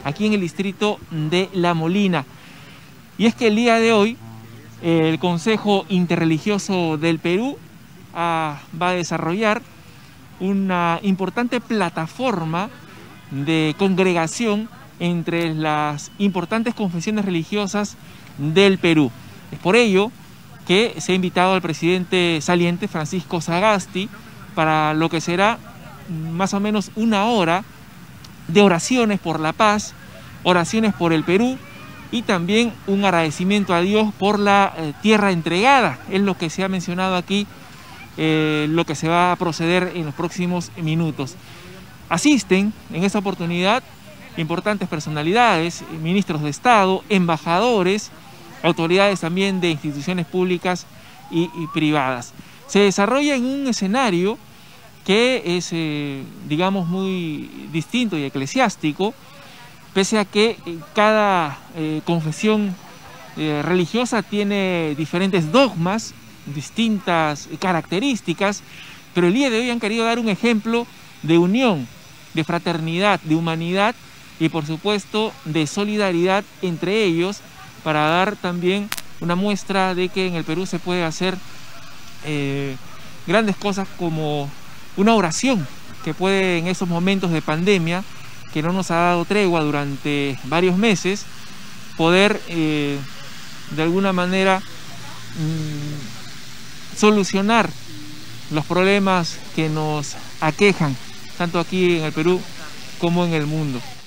aquí en el distrito de La Molina. Y es que el día de hoy el Consejo Interreligioso del Perú va a desarrollar una importante plataforma de congregación entre las importantes confesiones religiosas del Perú. Es por ello que se ha invitado al presidente saliente, Francisco Sagasti, para lo que será más o menos una hora de oraciones por la paz, oraciones por el Perú y también un agradecimiento a Dios por la tierra entregada. Es lo que se ha mencionado aquí, lo que se va a proceder en los próximos minutos. Asisten en esta oportunidad importantes personalidades, ministros de Estado, embajadores, autoridades también de instituciones públicas y privadas. Se desarrolla en un escenario que es, digamos, muy distinto y eclesiástico, pese a que cada confesión religiosa tiene diferentes dogmas, distintas características, pero el día de hoy han querido dar un ejemplo de unión, de fraternidad, de humanidad y por supuesto de solidaridad entre ellos, para dar también una muestra de que en el Perú se puede hacer grandes cosas, como una oración que puede, en esos momentos de pandemia que no nos ha dado tregua durante varios meses, poder de alguna manera solucionar los problemas que nos aquejan tanto aquí en el Perú como en el mundo.